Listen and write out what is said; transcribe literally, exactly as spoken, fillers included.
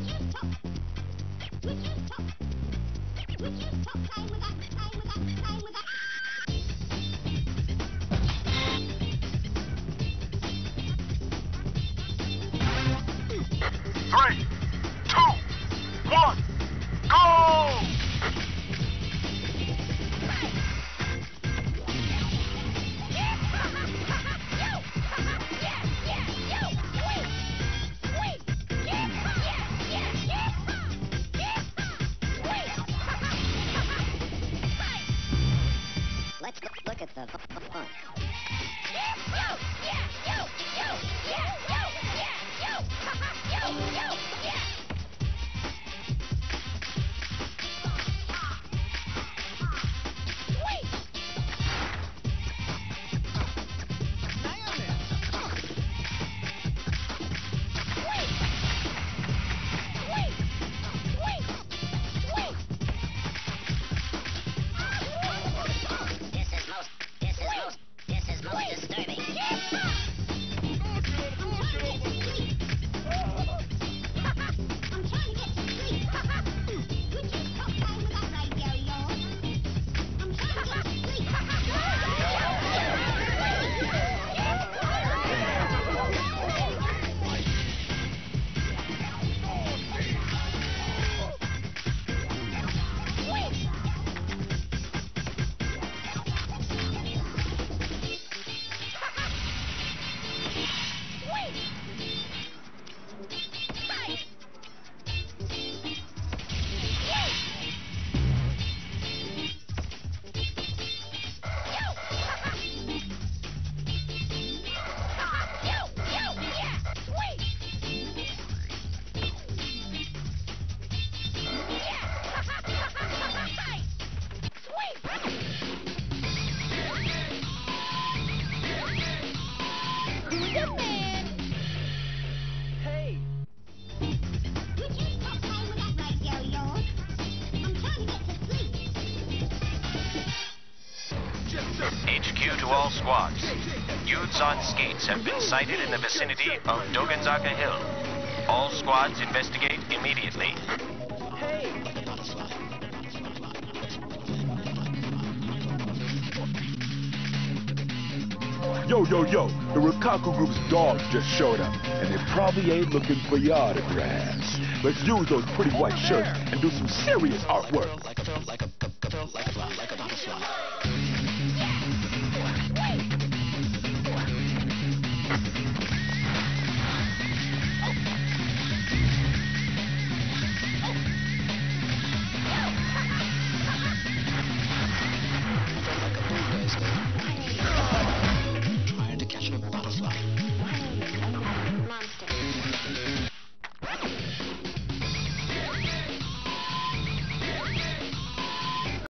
Three, two, one, go! Let's look at the fun. H Q to all squads. Youths on skates have been sighted in the vicinity of Dogenzaka Hill. All squads investigate immediately. Yo, yo, yo, the Rikaku Group's dogs just showed up, and they probably ain't looking for your autographs. Let's use those pretty white shirts and do some serious artwork.